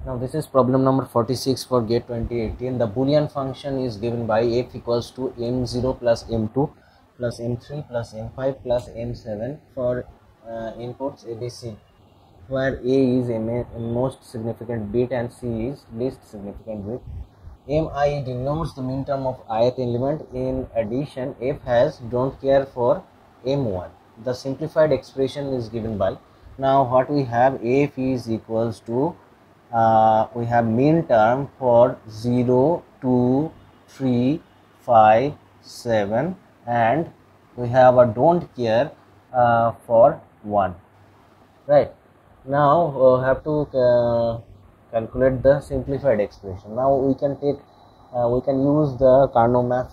Now this is problem number 46 for GATE 2018. The Boolean function is given by f equals to m0 plus m2 plus m3 plus m5 plus m7 for inputs abc, where a is a most significant bit and c is least significant bit. Mi denotes the minterm of ith element. In addition, f has don't care for m1. The simplified expression is given by, now what we have, f is equals to we have min term for 0, 2, 3, 5, 7, and we have a don't care for 1. Right. Now we have to calculate the simplified expression. Now we can take we can use the Carnot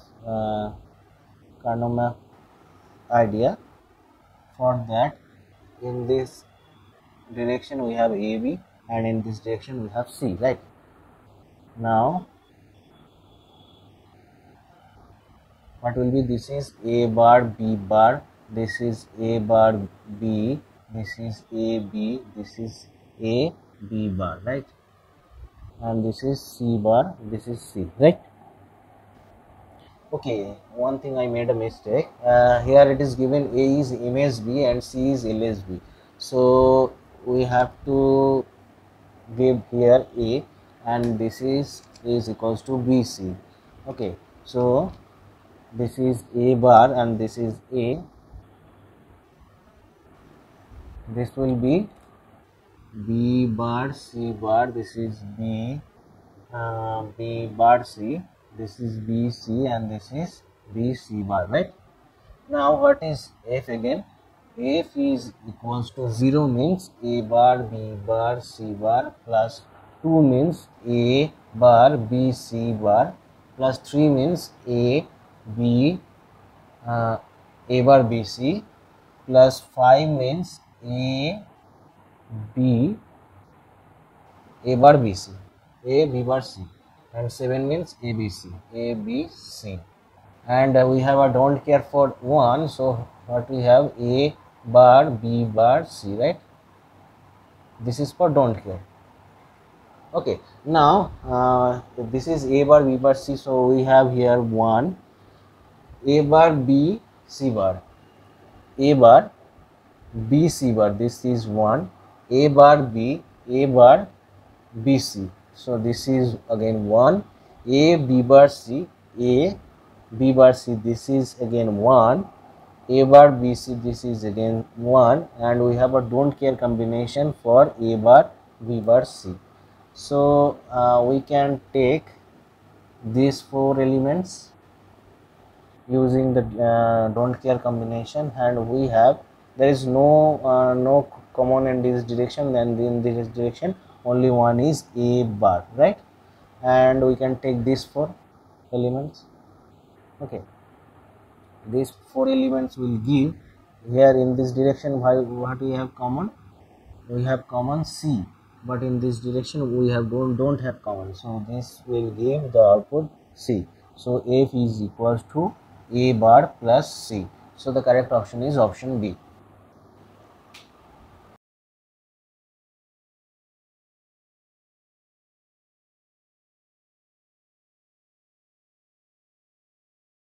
math idea. For that, in this direction we have AB and in this direction we have C, right? Now what will be, this is A bar, B bar, this is A bar, B, this is A, B, this is A, B bar, right? And this is C bar, this is C, right? Okay, one thing I made a mistake. Here it is given A is MSB and C is LSB. So we have to give here A, and this is equals to BC. Okay, so this is A bar and this is A. This will be B bar, C bar, this is B, B bar C, this is BC and this is BC bar, right? Now what is F again? F is equals to 0 means A bar, B bar, C bar, plus 2 means A bar, B, C bar, plus 3 means A, B, A bar, B, C, plus 5 means A, B, A bar, B, C, A, B bar, C, and 7 means A, B, C, A, B, C. And we have a don't care for 1, so what we have, A bar, B bar, C, right? This is for don't care. Okay, now this is A bar, B bar, C, so we have here 1, A bar, B, C bar, A bar, B, C bar, this is 1, A bar, B, A bar, B, C, so this is again 1, A, B bar, C, A, B bar, C, this is again 1, A bar, B, C, this is again 1, and we have a don't care combination for A bar, B bar, C. So we can take these 4 elements using the don't care combination, and we have, there is no common in this direction, then in this direction only one is A bar, right? And we can take these 4 elements. Okay, these 4 elements will give, here in this direction what we have common, we have common C, but in this direction we have don't have common, so this will give the output C. So F is equals to A bar plus C. So the correct option is option B.